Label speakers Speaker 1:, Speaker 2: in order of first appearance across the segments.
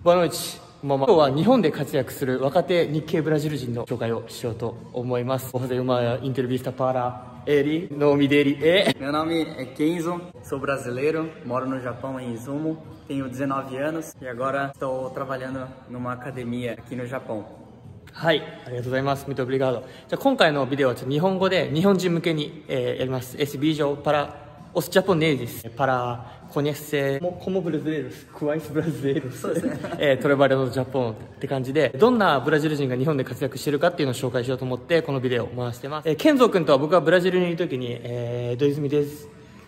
Speaker 1: Boa noite。今日は日本で活躍する若手日系ブラジル人の紹介をしようと思います。Vou fazer uma entrevista para ele. O nome dele é...
Speaker 2: Meu nome é Kenzo, sou brasileiro, moro no Japão em Izumo, tenho 19 anos e agora estou trabalhando numa academia aqui no Japão.
Speaker 1: はい、ありがとうございます。Muito obrigado。じゃあ今回のビデオは日本語で日本人向けに、やります。Esse vídeo para os japoneses, para conhecer como brasileiros, quais brasileiros, trabalham no Japão って感じで、どんなブラジル人が日本で活躍しているかっていうのを紹介しようと思ってこのビデオを回してます。ケンゾー君とは僕がブラジルにいる時に、2017,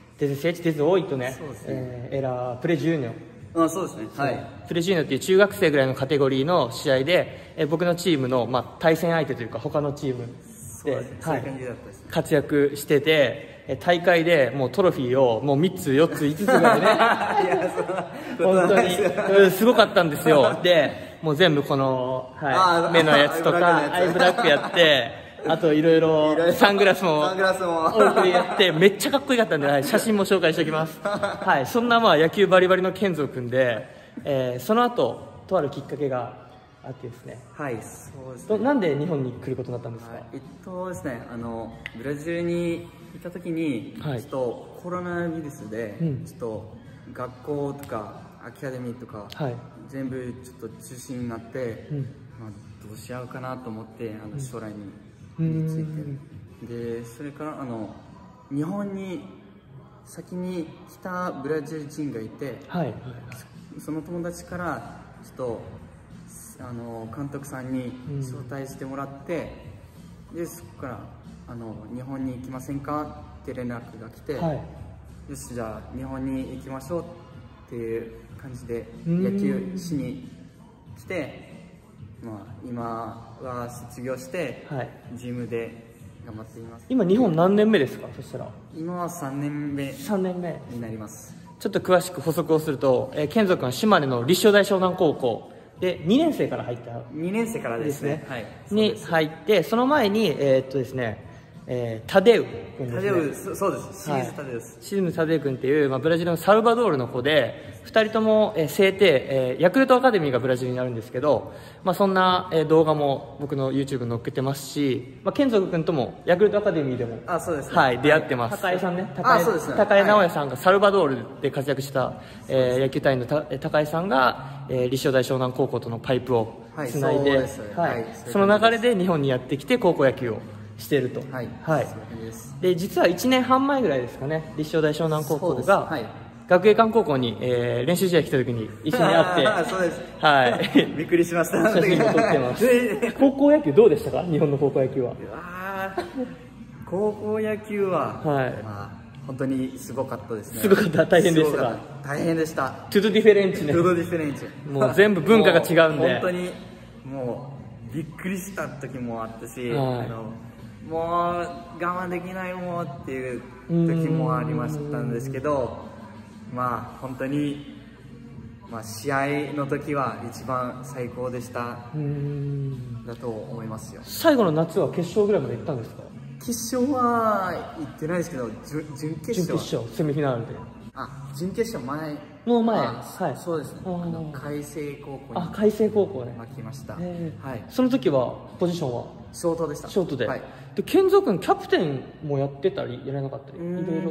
Speaker 1: 18ね、era pre-junior。
Speaker 2: そうですね。はい。
Speaker 1: プレジーノっていう中学生ぐらいのカテゴリーの試合で、僕のチームの、対戦相手というか他のチームで、
Speaker 2: そういう感じだったですね。
Speaker 1: 活躍してて、大会でもうトロフィーをもう3つ4つ5つぐらいね本当にすごかったんですよ。でもう全部この、目のやつとかアイブラックやってあといろいろサングラスも多くやってめっちゃかっこよかったんで、写真も紹介しておきます。はい、そんな野球バリバリのケンゾー君で、その後とあるきっかけがあってですね。
Speaker 2: はい、そうですね。
Speaker 1: なんで日本に来ることになったんですか？
Speaker 2: ですね、ブラジルにいた時に、ちょっとコロナウイルスで、ちょっと学校とかアカデミーとか、全部ちょっと中止になって、どうしようかなと思って将来について、でそれから日本に先に来たブラジル人がいて、その友達からちょっと監督さんに招待してもらって、でそこから日本に行きませんかって連絡が来て、よしじゃあ日本に行きましょうっていう感じで野球しに来て。今は卒業して、ジムで頑張っています。
Speaker 1: 今日本何年目ですか？そしたら
Speaker 2: 今は3年目になります。
Speaker 1: ちょっと詳しく補足をすると、ケンゾー君は島根の立正大湘南高校で2年生から入った
Speaker 2: 2年生からですね。
Speaker 1: に入って、その前にですね、タデウ君ですね。
Speaker 2: そうです。
Speaker 1: シズム・タデウ君っていう、ブラジルのサルバドールの子で、2人とも制定、ヤクルトアカデミーがブラジルにあるんですけど、そんな動画も僕の YouTube に載っけてますし、ケンゾー君ともヤクルトアカデミーでも出会ってます。高江さんね、高江直哉さんがサルバドールで活躍した野球隊員の高江さんが立正大湘南高校とのパイプをつないで、その流れで日本にやってきて高校野球をしていると。で実は1年半前ぐらいですかね、立正大湘南高校が学芸館高校に練習試合来た時に一緒に会って、
Speaker 2: びっくりしました。
Speaker 1: 写真も撮ってます。高校野球どうでしたか？日本の高校野球は。
Speaker 2: 高校野球は本当にすごかったですね。
Speaker 1: すごかった。大変でしたか？
Speaker 2: 大変でした。
Speaker 1: トゥドディフェレンチね。もう全部文化が違うんで、
Speaker 2: 本当にもうびっくりした時もあったし、もう我慢できないもんっていう時もありましたんですけど、本当に試合の時は一番最高でしただと思いますよ。
Speaker 1: 最後の夏は決勝ぐらいまで行ったんですか？
Speaker 2: 決勝は行ってないですけど、準決勝
Speaker 1: セミフィナールで。
Speaker 2: 準決勝前そうですね。開成高校に
Speaker 1: 開成高校ね
Speaker 2: 来ました。
Speaker 1: その時はポジションは
Speaker 2: ショートでした。
Speaker 1: ショートで。でケンゾー君キャプテンもやってたりやらなかったり、いろいろ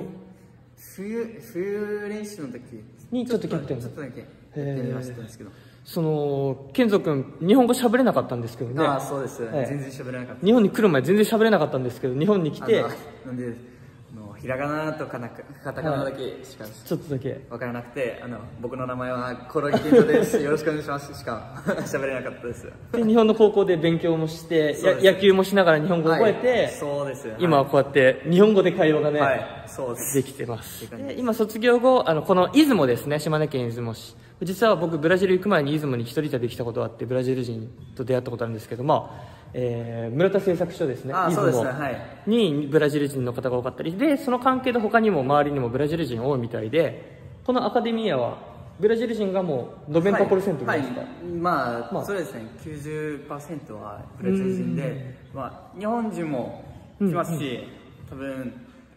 Speaker 2: 冬練習の時
Speaker 1: にちょっとキャプテン
Speaker 2: ちょっとだけやってみましたんですけど、
Speaker 1: ケンゾー君日本語喋れなかったんですけどね。
Speaker 2: そうです。全然喋れなかった。
Speaker 1: 日本に来る前全然喋れなかったんですけど、日本に来て
Speaker 2: なんでひらがなとカタカナだけしか
Speaker 1: ちょっとだけ
Speaker 2: 分からなくて、僕の名前はコロギケンゾです、よろしくお願いしますしか喋れなかったです。
Speaker 1: で日本の高校で勉強もして野球もしながら日本語を覚えて、今はこうやって日本語で会話がねできてます。で今卒業後この出雲ですね、島根県出雲市、実は僕ブラジル行く前に出雲に一人旅来たことがあって、ブラジル人と出会ったことあるんですけど、村田製作所ですね、出雲にブラジル人の方が多かったりで、その関係で他にも周りにもブラジル人多いみたいで、このアカデミアはブラジル人がもう90%ぐらいですか？
Speaker 2: そうですね。90% はブラジル人で、日本人も来ますし、多分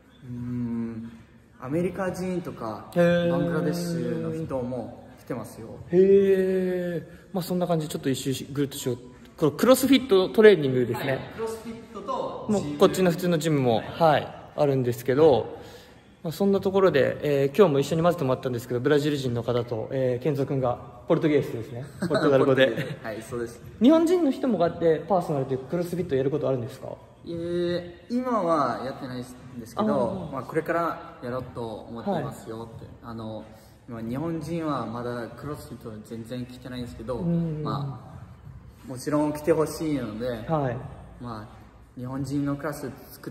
Speaker 2: アメリカ人とかバングラデシュの人も来てますよ。
Speaker 1: へえ。 まあそんな感じでちょっと一周ぐるっとしよう。このクロスフィットトレーニングですね。
Speaker 2: はい、クロスフィットと
Speaker 1: もうこっちの普通のジムも、はい、あるんですけど、まあ、そんなところで、今日も一緒に混ぜてもらったんですけど、ブラジル人の方と、健三君がポルトゲースですね。ポルトガル語で。
Speaker 2: はい、そうです。
Speaker 1: 日本人の人もこうやってパーソナルでクロスフィットやることあるんですか？
Speaker 2: 今はやってないんですけど、まあ、これからやろうと思っていますよって。今日本人はまだクロスフィット全然来てないんですけど、まあもちろん来てほしいので、はい、まあ日本人のクラス作って、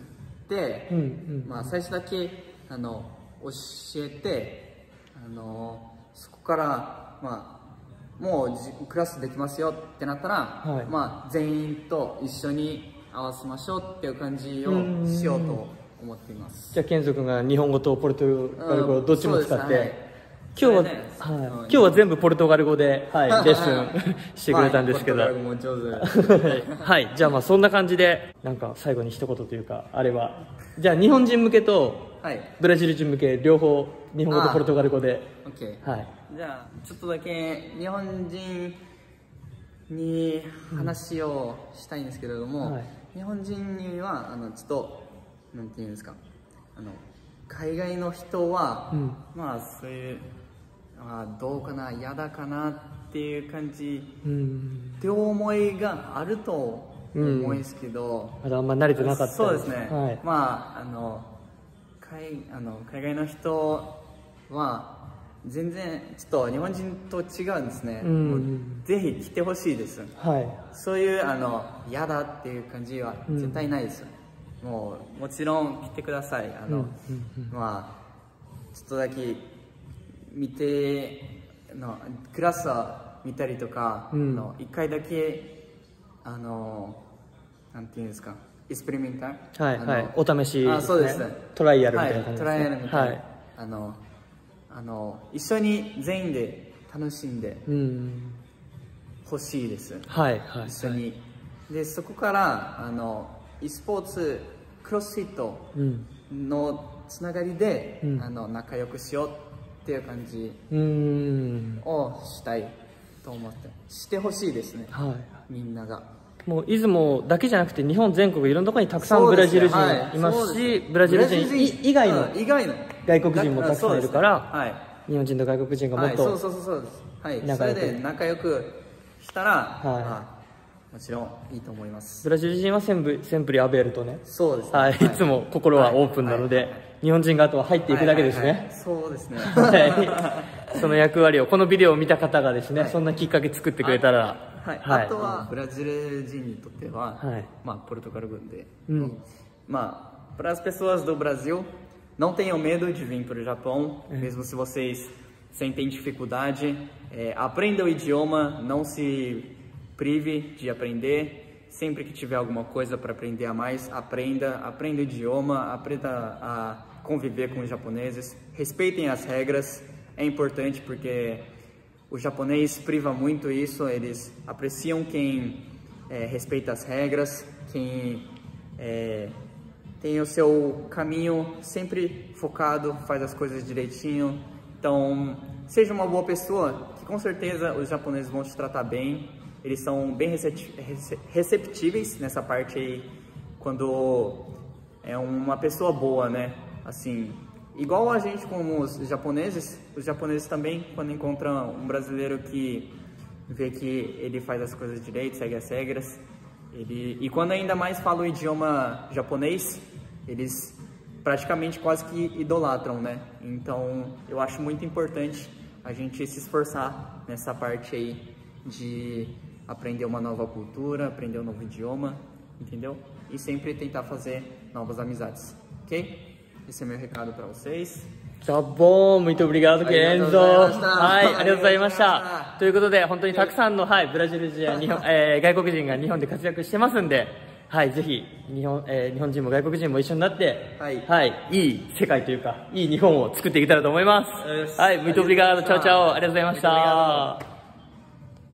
Speaker 2: まあ最初だけ教えて、そこからまあもうクラスできますよってなったら、はい、まあ全員と一緒に合わせましょうっていう感じをしようと思っています。
Speaker 1: じゃあ健三君が日本語とポルトガル語どっちも使って。今日は全部ポルトガル語で、はい、レッスンしてくれたんですけど、はい、はい、じゃあまあそんな感じでなんか最後に一言というかあれば、じゃあ日本人向けとブラジル人向け両方日本語とポルトガル語で、
Speaker 2: はい、じゃあちょっとだけ日本人に話をしたいんですけれども、日本人にはちょっとなんていうんですか、海外の人は、まあそういうどうかな、嫌だかなっていう感じって思いがあると思うんですけど、
Speaker 1: まだあんま慣れてなかった。
Speaker 2: そうですね、はい、まあ海外の人は全然ちょっと日本人と違うんですね。ぜひ来てほしいです、はい、そういう嫌だっていう感じは絶対ないです、もちろん来てください。まあちょっとだけ見てクラスは見たりとか、1回だけなんていうんですか、エスペリメンター、
Speaker 1: はいはい、お試し、
Speaker 2: そうです、
Speaker 1: トライアルみたいな感じですね。
Speaker 2: トライアルみたいな、一緒に全員で楽しんでほしいです、はいはい、一緒に。でそこからeスポーツクロスフィットのつながりで、仲良くしようっていう感じをしたいと思ってしてほしいですね、はい、みんなが。
Speaker 1: もう出雲だけじゃなくて日本全国いろんなところにたくさんブラジル人いますし、ブラジル人以外の外国人もたくさんいるから、日本人と外国人がもっと
Speaker 2: それで仲良くしたらもちろんいいと思います。
Speaker 1: ブラジル人はセンプリアベルとね、
Speaker 2: そうですね、
Speaker 1: はい、いつも心はオープンなので、日本人があとは入っていくだけですね。
Speaker 2: そうですね。
Speaker 1: その役割をこのビデオを見た方がですね、そんなきっかけ作ってくれたら、
Speaker 2: あとはブラジル人にとっては、まあポルトガル語で、まあpara as pessoas do Brasil, não tenham medo de vir para o Japão, mesmo se vocês sentem dificuldade, aprenda o idioma, não se prive de aprender. Sempre que tiver alguma coisa para aprender a mais, aprenda o idioma, aprenda a conviver com os japoneses, respeitem as regras, é importante porque o japonês priva muito isso, eles apreciam quem respeita as regras, quem tem o seu caminho sempre focado, faz as coisas direitinho. Então, seja uma boa pessoa, que com certeza os japoneses vão te tratar bem. Eles são bem receptíveis nessa parte aí, quando é uma pessoa boa, né? Assim, igual a gente com os japoneses também, quando encontram um brasileiro que vê que ele faz as coisas direito, segue as regras, e quando ainda mais fala o idioma japonês, eles praticamente quase que idolatram, né? Então, eu acho muito importante a gente se esforçar nessa parte aí de aprender uma nova cultura, aprender um novo idioma, entendeu? E sempre tentar fazer novas amizades, ok? Esse é meu recado para vocês.
Speaker 1: Tá bom, muito obrigado, Kenzo. はい、ありがとうございました。ということで、本当にたくさんの、はい、ブラジル人や外国人が日本で活躍してますんで、はい、ぜひ日本人も外国人も一緒になって、はい、いい世界というか、いい日本を作っていけたらと思います。はい、muito obrigado, tchau, tchau. ありがとうございました。